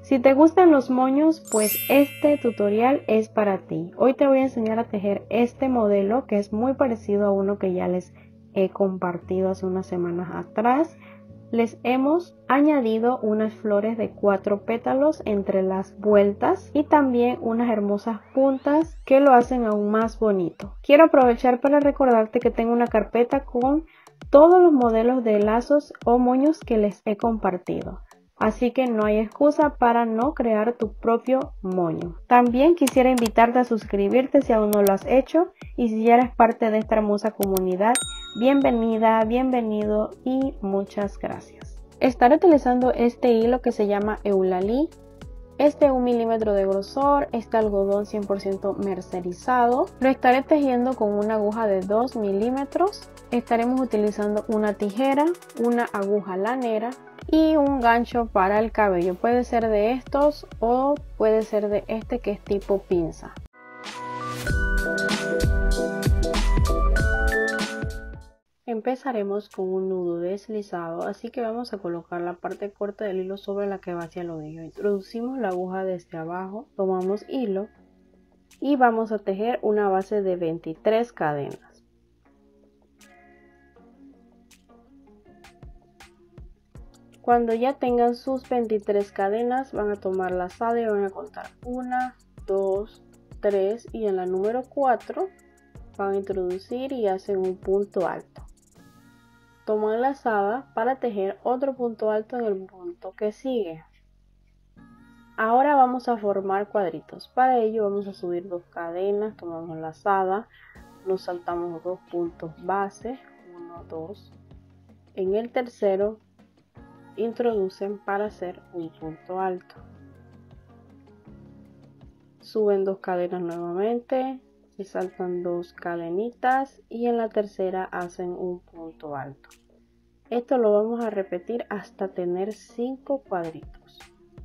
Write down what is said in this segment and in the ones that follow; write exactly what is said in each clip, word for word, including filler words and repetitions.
Si te gustan los moños, pues este tutorial es para ti. Hoy te voy a enseñar a tejer este modelo que es muy parecido a uno que ya les he compartido hace unas semanas atrás. Les hemos añadido unas flores de cuatro pétalos entre las vueltas y también unas hermosas puntas que lo hacen aún más bonito. Quiero aprovechar para recordarte que tengo una carpeta con todos los modelos de lazos o moños que les he compartido. Así que no hay excusa para no crear tu propio moño. También quisiera invitarte a suscribirte si aún no lo has hecho, y si ya eres parte de esta hermosa comunidad, bienvenida, bienvenido y muchas gracias. Estaré utilizando este hilo que se llama Eulalie. Este un milímetro de grosor, este algodón cien por ciento mercerizado. Lo estaré tejiendo con una aguja de dos milímetros. Estaremos utilizando una tijera, una aguja lanera y un gancho para el cabello. Puede ser de estos o puede ser de este que es tipo pinza. Empezaremos con un nudo deslizado, así que vamos a colocar la parte corta del hilo sobre la que va hacia el ovillo. Introducimos la aguja desde abajo, tomamos hilo y vamos a tejer una base de veintitrés cadenas. Cuando ya tengan sus veintitrés cadenas, van a tomar la lazada y van a contar uno, dos, tres y en la número cuatro van a introducir y hacen un punto alto. Toman la lazada para tejer otro punto alto en el punto que sigue. Ahora vamos a formar cuadritos. Para ello vamos a subir dos cadenas, tomamos la lazada, nos saltamos dos puntos base, uno, dos. En el tercero introducen para hacer un punto alto. Suben dos cadenas nuevamente, se saltan dos cadenitas y en la tercera hacen un punto alto. Esto lo vamos a repetir hasta tener cinco cuadritos.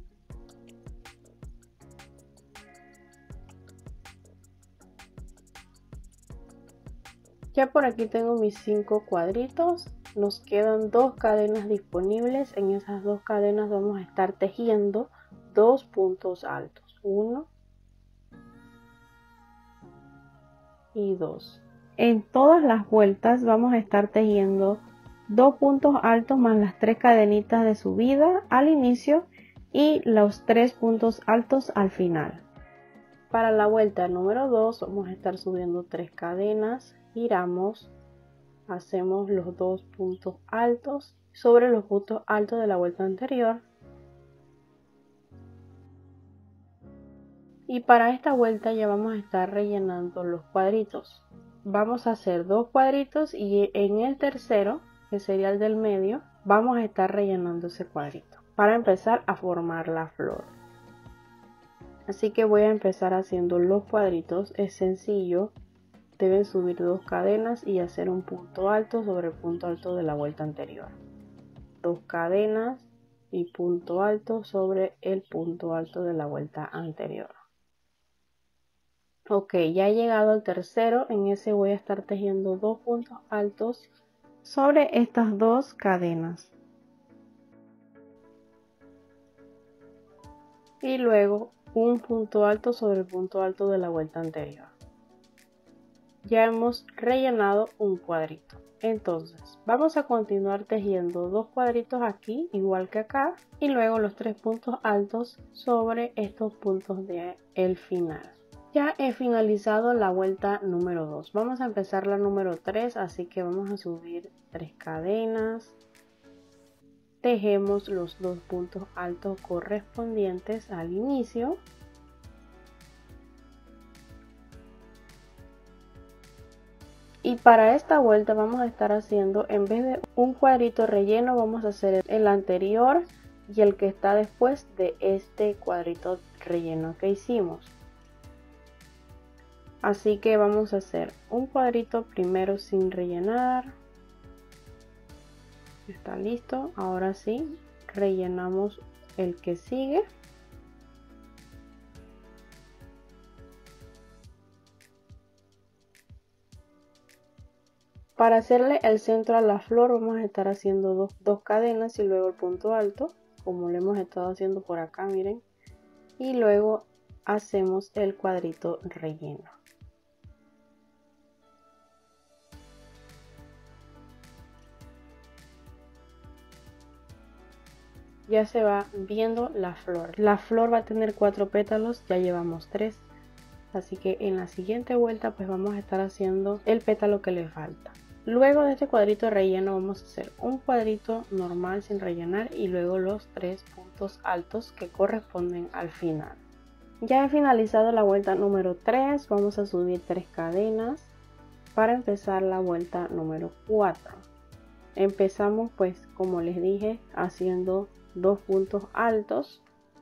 Ya por aquí tengo mis cinco cuadritos. Nos quedan dos cadenas disponibles. En esas dos cadenas vamos a estar tejiendo dos puntos altos. Uno y dos. En todas las vueltas vamos a estar tejiendo dos puntos altos más las tres cadenitas de subida al inicio y los tres puntos altos al final. Para la vuelta número dos vamos a estar subiendo tres cadenas, giramos, hacemos los dos puntos altos sobre los puntos altos de la vuelta anterior. Y para esta vuelta ya vamos a estar rellenando los cuadritos. Vamos a hacer dos cuadritos y en el tercero, que sería el del medio, vamos a estar rellenando ese cuadrito para empezar a formar la flor. Así que voy a empezar haciendo los cuadritos. Es sencillo, deben subir dos cadenas y hacer un punto alto sobre el punto alto de la vuelta anterior. Dos cadenas y punto alto sobre el punto alto de la vuelta anterior. Ok, ya he llegado al tercero. En ese voy a estar tejiendo dos puntos altos sobre estas dos cadenas. Y luego un punto alto sobre el punto alto de la vuelta anterior. Ya hemos rellenado un cuadrito. Entonces vamos a continuar tejiendo dos cuadritos aquí, igual que acá, y luego los tres puntos altos sobre estos puntos de el final. Ya he finalizado la vuelta número dos. Vamos a empezar la número tres, así que vamos a subir tres cadenas. Tejemos los dos puntos altos correspondientes al inicio. Y para esta vuelta vamos a estar haciendo, en vez de un cuadrito relleno, vamos a hacer el anterior y el que está después de este cuadrito relleno que hicimos. Así que vamos a hacer un cuadrito primero sin rellenar. Está listo. Ahora sí, rellenamos el que sigue. Para hacerle el centro a la flor vamos a estar haciendo dos, dos cadenas y luego el punto alto, como lo hemos estado haciendo por acá, miren. y luego hacemos el cuadrito relleno. Ya se va viendo la flor. La flor va a tener cuatro pétalos, ya llevamos tres. Así que en la siguiente vuelta pues vamos a estar haciendo el pétalo que le falta. Luego de este cuadrito de relleno vamos a hacer un cuadrito normal sin rellenar y luego los tres puntos altos que corresponden al final. Ya he finalizado la vuelta número tres, vamos a subir tres cadenas para empezar la vuelta número cuatro. Empezamos pues como les dije haciendo dos puntos altos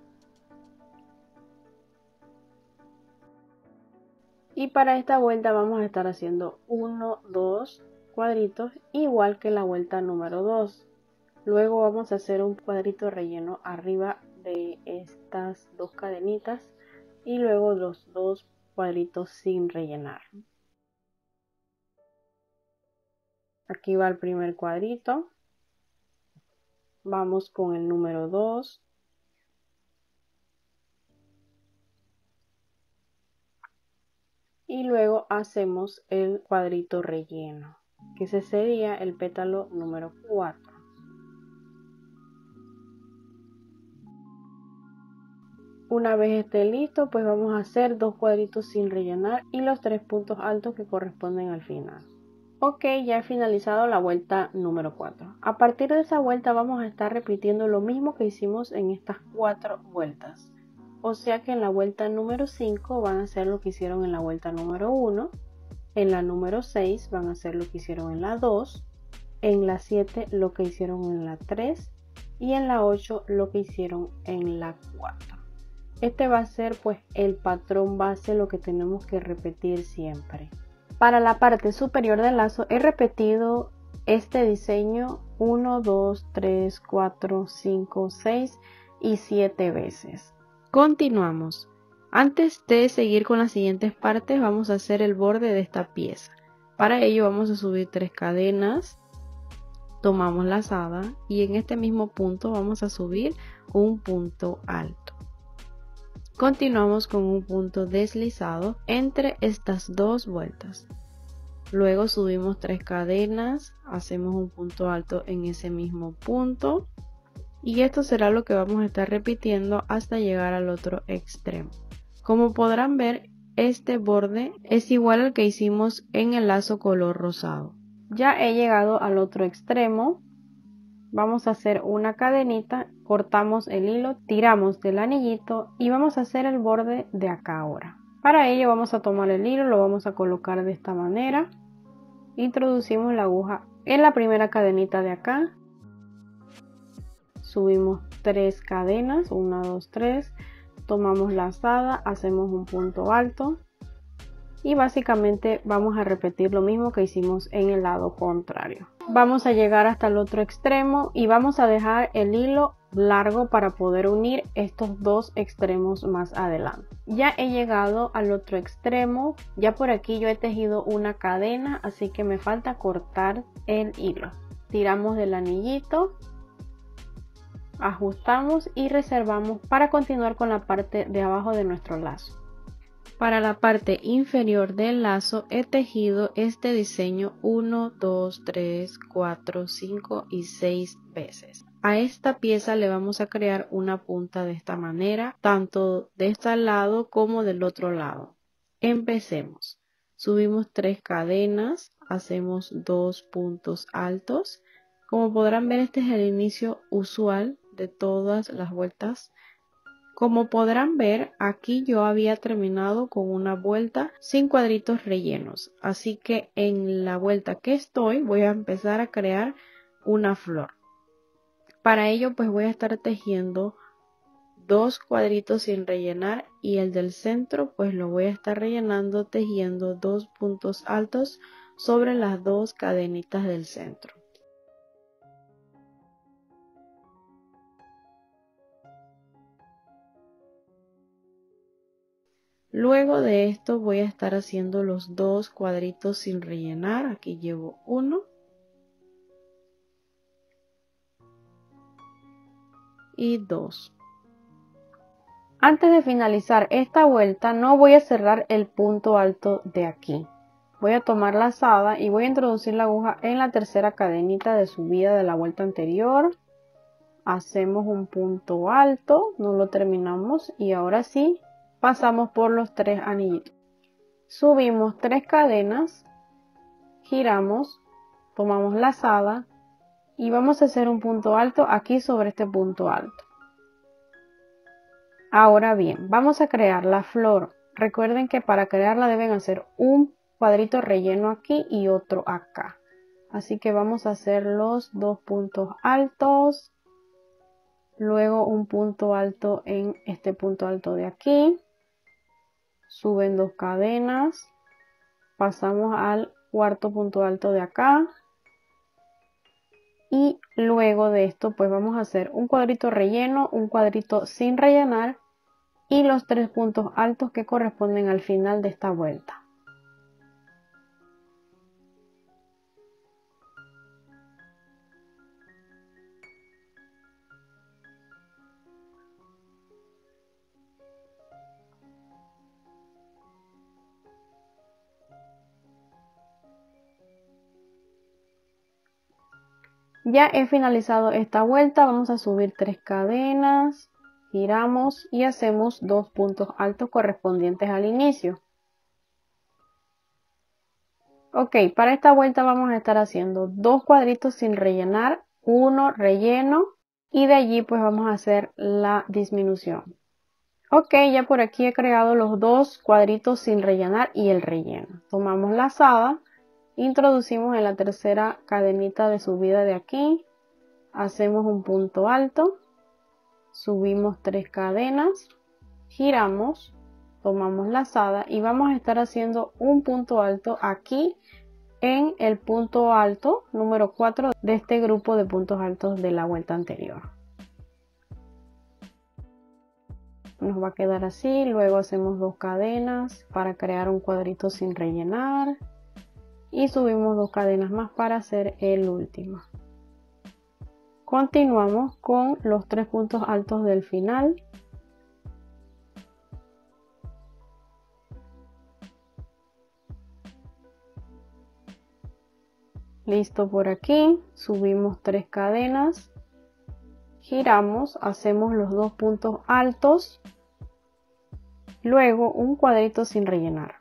y para esta vuelta vamos a estar haciendo uno, dos cuadritos igual que la vuelta número dos. Luego vamos a hacer un cuadrito relleno arriba de estas dos cadenitas y luego los dos cuadritos sin rellenar. Aquí va el primer cuadrito, vamos con el número dos. Y luego hacemos el cuadrito relleno, que ese sería el pétalo número cuatro. Una vez esté listo, pues vamos a hacer dos cuadritos sin rellenar y los tres puntos altos que corresponden al final. Ok, ya he finalizado la vuelta número cuatro. A partir de esa vuelta vamos a estar repitiendo lo mismo que hicimos en estas cuatro vueltas. O sea que en la vuelta número cinco van a hacer lo que hicieron en la vuelta número uno. En la número seis van a hacer lo que hicieron en la dos. En la siete lo que hicieron en la tres. Y en la ocho lo que hicieron en la cuatro. Este va a ser pues el patrón base, lo que tenemos que repetir siempre. Para la parte superior del lazo he repetido este diseño uno, dos, tres, cuatro, cinco, seis y siete veces. Continuamos. Antes de seguir con las siguientes partes vamos a hacer el borde de esta pieza. Para ello vamos a subir tres cadenas, tomamos lazada y en este mismo punto vamos a subir un punto alto. Continuamos con un punto deslizado entre estas dos vueltas. Luego subimos tres cadenas, hacemos un punto alto en ese mismo punto. Y esto será lo que vamos a estar repitiendo hasta llegar al otro extremo. Como podrán ver, este borde es igual al que hicimos en el lazo color rosado. Ya he llegado al otro extremo. Vamos a hacer una cadenita, cortamos el hilo, tiramos del anillito y vamos a hacer el borde de acá ahora. Para ello vamos a tomar el hilo, lo vamos a colocar de esta manera. Introducimos la aguja en la primera cadenita de acá. Subimos tres cadenas, una, dos, tres, tomamos lazada, hacemos un punto alto y básicamente vamos a repetir lo mismo que hicimos en el lado contrario. Vamos a llegar hasta el otro extremo y vamos a dejar el hilo largo para poder unir estos dos extremos más adelante. Ya he llegado al otro extremo, ya por aquí yo he tejido una cadena, así que me falta cortar el hilo. Tiramos del anillito, ajustamos y reservamos para continuar con la parte de abajo de nuestro lazo. Para la parte inferior del lazo he tejido este diseño uno, dos, tres, cuatro, cinco y seis veces. A esta pieza le vamos a crear una punta de esta manera, tanto de este lado como del otro lado. Empecemos. Subimos tres cadenas, hacemos dos puntos altos. Como podrán ver, este es el inicio usual de todas las vueltas. Como podrán ver, aquí yo había terminado con una vuelta sin cuadritos rellenos, así que en la vuelta que estoy voy a empezar a crear una flor. Para ello pues voy a estar tejiendo dos cuadritos sin rellenar y el del centro pues lo voy a estar rellenando tejiendo dos puntos altos sobre las dos cadenitas del centro. Luego de esto voy a estar haciendo los dos cuadritos sin rellenar. Aquí llevo uno y dos. Antes de finalizar esta vuelta no voy a cerrar el punto alto de aquí. Voy a tomar lazada y voy a introducir la aguja en la tercera cadenita de subida de la vuelta anterior. Hacemos un punto alto, no lo terminamos y ahora sí pasamos por los tres anillitos. Subimos tres cadenas, giramos, tomamos lazada y vamos a hacer un punto alto aquí sobre este punto alto. Ahora bien, vamos a crear la flor. Recuerden que para crearla deben hacer un cuadrito relleno aquí y otro acá. Así que vamos a hacer los dos puntos altos. Luego un punto alto en este punto alto de aquí. Suben dos cadenas. Pasamos al cuarto punto alto de acá. Y luego de esto pues vamos a hacer un cuadrito relleno, un cuadrito sin rellenar y los tres puntos altos que corresponden al final de esta vuelta. Ya he finalizado esta vuelta, vamos a subir tres cadenas, giramos y hacemos dos puntos altos correspondientes al inicio. Ok, para esta vuelta vamos a estar haciendo dos cuadritos sin rellenar, uno relleno y de allí pues vamos a hacer la disminución. Ok, ya por aquí he creado los dos cuadritos sin rellenar y el relleno. Tomamos lazada, introducimos en la tercera cadenita de subida de aquí. Hacemos un punto alto, subimos tres cadenas, giramos, tomamos lazada y vamos a estar haciendo un punto alto aquí en el punto alto número cuatro de este grupo de puntos altos de la vuelta anterior. Nos va a quedar así, luego hacemos dos cadenas para crear un cuadrito sin rellenar y subimos dos cadenas más para hacer el último. Continuamos con los tres puntos altos del final. Listo por aquí, subimos tres cadenas, giramos, hacemos los dos puntos altos, luego un cuadrito sin rellenar.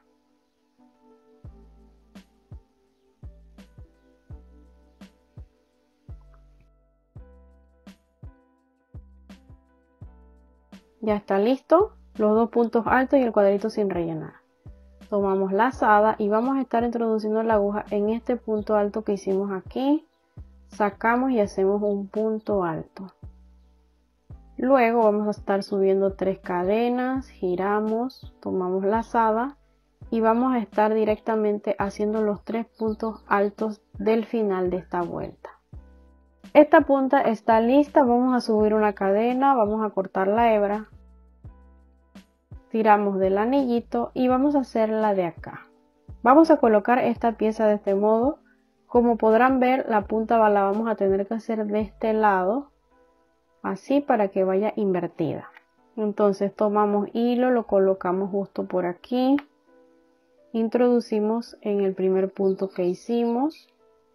Ya está listo, los dos puntos altos y el cuadrito sin rellenar. Tomamos lazada y vamos a estar introduciendo la aguja en este punto alto que hicimos aquí. Sacamos y hacemos un punto alto. Luego vamos a estar subiendo tres cadenas, giramos, tomamos lazada y vamos a estar directamente haciendo los tres puntos altos del final de esta vuelta. Esta punta está lista, vamos a subir una cadena, vamos a cortar la hebra. Tiramos del anillito y vamos a hacer la de acá. Vamos a colocar esta pieza de este modo. Como podrán ver, la punta la vamos a tener que hacer de este lado, así para que vaya invertida. Entonces tomamos hilo, lo colocamos justo por aquí, introducimos en el primer punto que hicimos,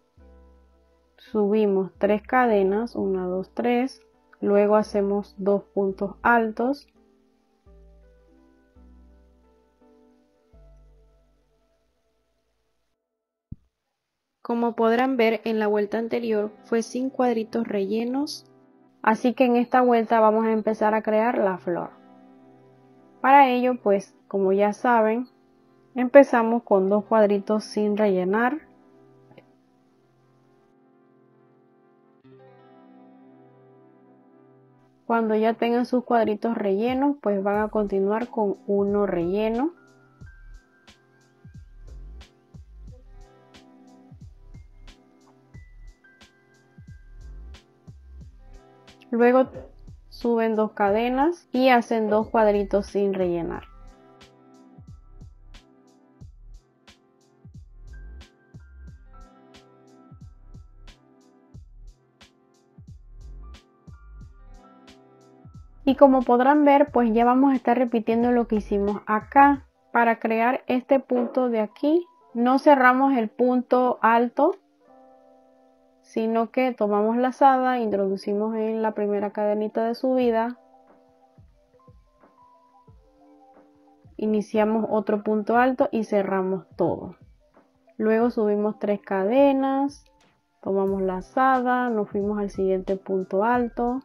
subimos tres cadenas, una, dos, tres, luego hacemos dos puntos altos. Como podrán ver, en la vuelta anterior fue sin cuadritos rellenos, así que en esta vuelta vamos a empezar a crear la flor. Para ello, pues, como ya saben, empezamos con dos cuadritos sin rellenar. Cuando ya tengan sus cuadritos rellenos, pues van a continuar con uno relleno. Luego suben dos cadenas y hacen dos cuadritos sin rellenar. Y como podrán ver, pues ya vamos a estar repitiendo lo que hicimos acá. Para crear este punto de aquí, no cerramos el punto alto, sino que tomamos lazada, introducimos en la primera cadenita de subida, iniciamos otro punto alto y cerramos todo. Luego subimos tres cadenas, tomamos lazada, nos fuimos al siguiente punto alto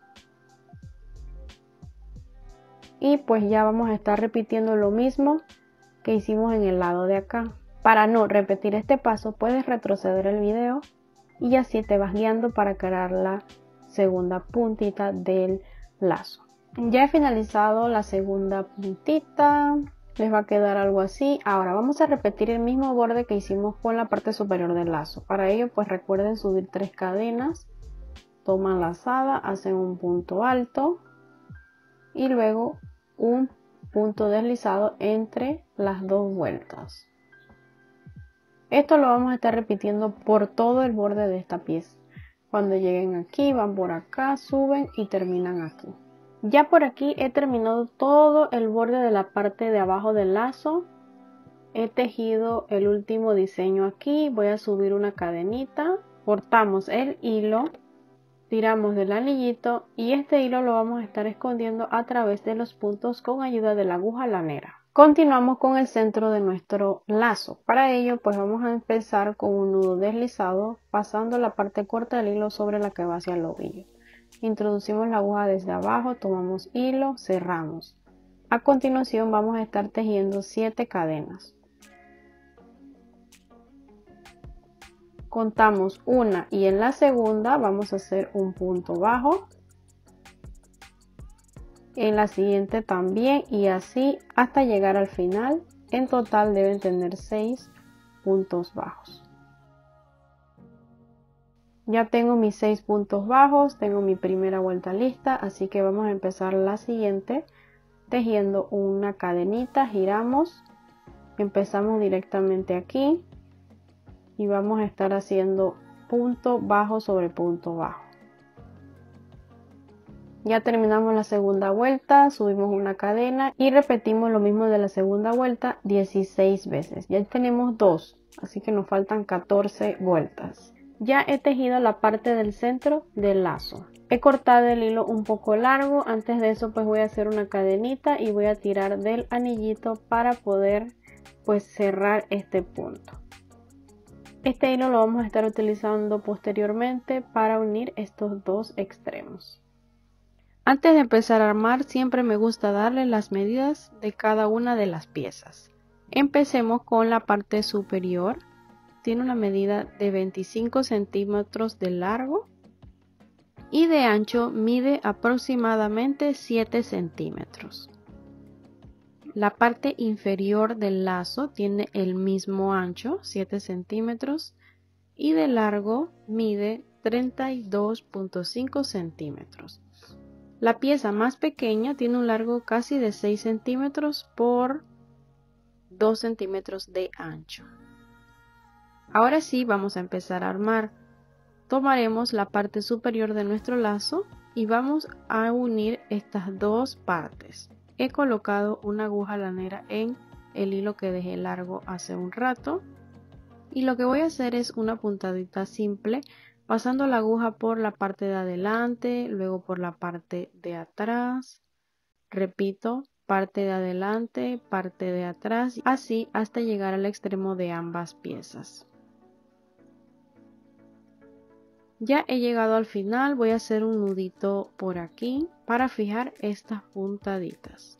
y pues ya vamos a estar repitiendo lo mismo que hicimos en el lado de acá. Para no repetir este paso, puedes retroceder el video y así te vas guiando para crear la segunda puntita del lazo. Ya he finalizado la segunda puntita, les va a quedar algo así. Ahora vamos a repetir el mismo borde que hicimos con la parte superior del lazo. Para ello pues recuerden subir tres cadenas, toman lazada, hacen un punto alto y luego un punto deslizado entre las dos vueltas. Esto lo vamos a estar repitiendo por todo el borde de esta pieza. Cuando lleguen aquí, van por acá, suben y terminan aquí. Ya por aquí he terminado todo el borde de la parte de abajo del lazo. He tejido el último diseño aquí. Voy a subir una cadenita, cortamos el hilo, tiramos del anillito y este hilo lo vamos a estar escondiendo a través de los puntos con ayuda de la aguja lanera. Continuamos con el centro de nuestro lazo. Para ello pues vamos a empezar con un nudo deslizado pasando la parte corta del hilo sobre la que va hacia el ovillo. Introducimos la aguja desde abajo, tomamos hilo, cerramos. A continuación vamos a estar tejiendo siete cadenas. Contamos una y en la segunda vamos a hacer un punto bajo. En la siguiente también y así hasta llegar al final. En total deben tener seis puntos bajos. Ya tengo mis seis puntos bajos, tengo mi primera vuelta lista, así que vamos a empezar la siguiente tejiendo una cadenita, giramos, empezamos directamente aquí y vamos a estar haciendo punto bajo sobre punto bajo. Ya terminamos la segunda vuelta, subimos una cadena y repetimos lo mismo de la segunda vuelta dieciséis veces. Ya tenemos dos, así que nos faltan catorce vueltas. Ya he tejido la parte del centro del lazo. He cortado el hilo un poco largo. Antes de eso pues voy a hacer una cadenita y voy a tirar del anillito para poder pues cerrar este punto. Este hilo lo vamos a estar utilizando posteriormente para unir estos dos extremos. Antes de empezar a armar siempre me gusta darle las medidas de cada una de las piezas. Empecemos con la parte superior. Tiene una medida de veinticinco centímetros de largo y de ancho mide aproximadamente siete centímetros. La parte inferior del lazo tiene el mismo ancho, siete centímetros, y de largo mide treinta y dos punto cinco centímetros. La pieza más pequeña tiene un largo casi de seis centímetros por dos centímetros de ancho. Ahora sí vamos a empezar a armar. Tomaremos la parte superior de nuestro lazo y vamos a unir estas dos partes. He colocado una aguja lanera en el hilo que dejé largo hace un rato y lo que voy a hacer es una puntadita simple pasando la aguja por la parte de adelante, luego por la parte de atrás, repito, parte de adelante, parte de atrás, así hasta llegar al extremo de ambas piezas. Ya he llegado al final, voy a hacer un nudito por aquí para fijar estas puntaditas.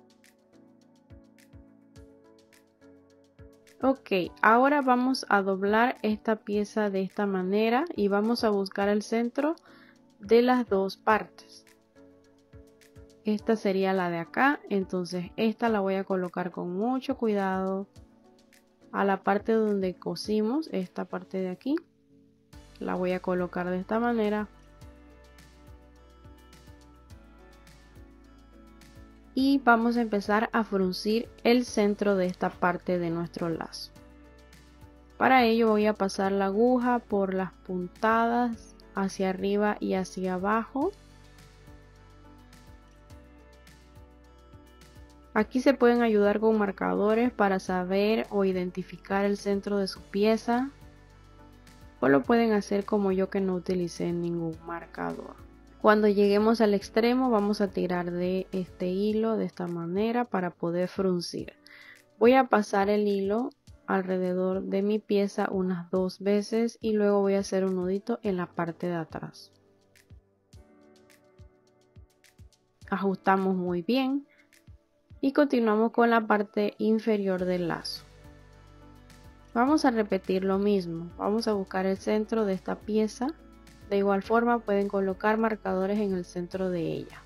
Ok, ahora vamos a doblar esta pieza de esta manera y vamos a buscar el centro de las dos partes. Esta sería la de acá, entonces esta la voy a colocar con mucho cuidado a la parte donde cosimos, esta parte de aquí. La voy a colocar de esta manera y vamos a empezar a fruncir el centro de esta parte de nuestro lazo. Para ello voy a pasar la aguja por las puntadas hacia arriba y hacia abajo Aquí se pueden ayudar con marcadores para saber o identificar el centro de su pieza, o lo pueden hacer como yo, que no utilicé ningún marcador. Cuando lleguemos al extremo vamos a tirar de este hilo de esta manera para poder fruncir. Voy a pasar el hilo alrededor de mi pieza unas dos veces y luego voy a hacer un nudito en la parte de atrás. Ajustamos muy bien y continuamos con la parte inferior del lazo. Vamos a repetir lo mismo. Vamos a buscar el centro de esta pieza. De igual forma pueden colocar marcadores en el centro de ella.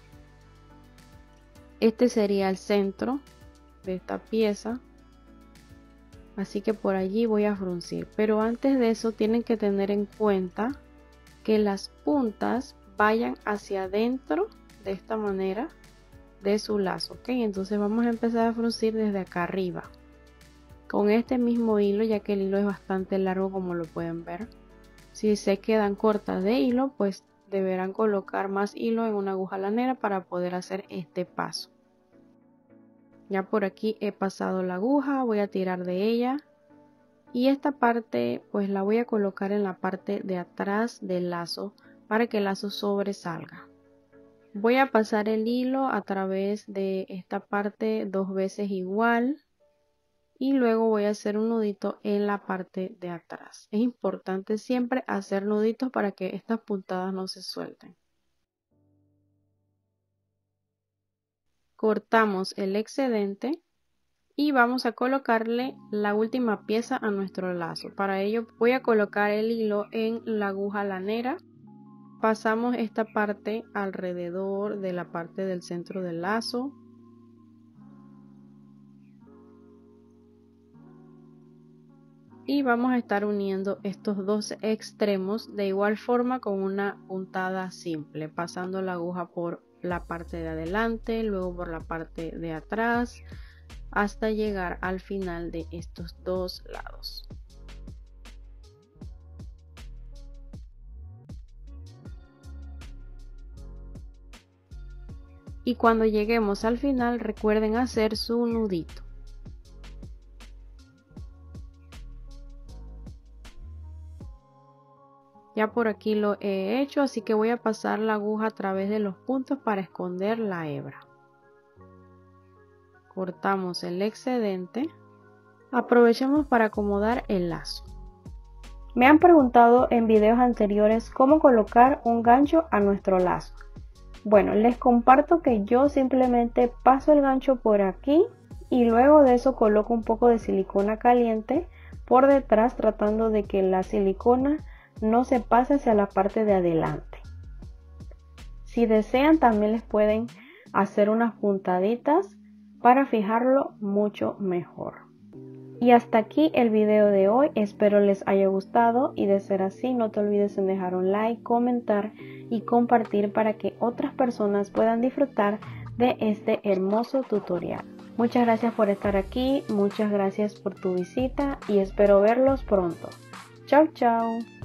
Este sería el centro de esta pieza. Así que por allí voy a fruncir. Pero antes de eso tienen que tener en cuenta que las puntas vayan hacia adentro de esta manera de su lazo. ¿Ok? Entonces vamos a empezar a fruncir desde acá arriba. Con este mismo hilo, ya que el hilo es bastante largo como lo pueden ver. Si se quedan cortas de hilo, pues deberán colocar más hilo en una aguja lanera para poder hacer este paso. Ya por aquí he pasado la aguja, voy a tirar de ella y esta parte pues la voy a colocar en la parte de atrás del lazo para que el lazo sobresalga. Voy a pasar el hilo a través de esta parte dos veces igual y luego voy a hacer un nudito en la parte de atrás. Es importante siempre hacer nuditos para que estas puntadas no se suelten. Cortamos el excedente y vamos a colocarle la última pieza a nuestro lazo. Para ello voy a colocar el hilo en la aguja lanera. Pasamos esta parte alrededor de la parte del centro del lazo. Y vamos a estar uniendo estos dos extremos de igual forma con una puntada simple, pasando la aguja por la parte de adelante, luego por la parte de atrás, hasta llegar al final de estos dos lados. Y cuando lleguemos al final, recuerden hacer su nudito. Ya por aquí lo he hecho, así que voy a pasar la aguja a través de los puntos para esconder la hebra. Cortamos el excedente. Aprovechemos para acomodar el lazo. Me han preguntado en videos anteriores cómo colocar un gancho a nuestro lazo. Bueno, les comparto que yo simplemente paso el gancho por aquí y luego de eso coloco un poco de silicona caliente por detrás, tratando de que la silicona no se pase hacia la parte de adelante. Si desean, también les pueden hacer unas puntaditas para fijarlo mucho mejor. Y hasta aquí el video de hoy, espero les haya gustado y de ser así no te olvides en dejar un like, comentar y compartir para que otras personas puedan disfrutar de este hermoso tutorial. Muchas gracias por estar aquí, muchas gracias por tu visita y espero verlos pronto. Chao, chao.